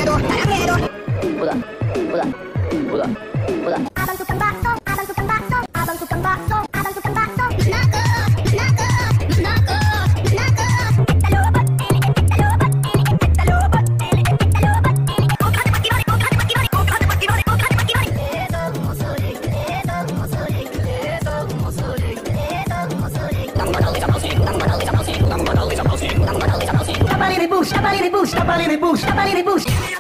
Pula, pula, pula, pula. Abang tukang bakso, abang tukang bakso, abang tukang bakso, abang tukang bakso. Nako, nako, nako, nako. Talubot, talubot, talubot, talubot. Oh, kata pagi-pagi, oh, kata pagi-pagi, oh, kata pagi-pagi, oh, kata pagi-pagi. Eto musuli, eto musuli, eto musuli, eto musuli. Kapaliri bush, kapaliri bush, kapaliri bush, kapaliri bush.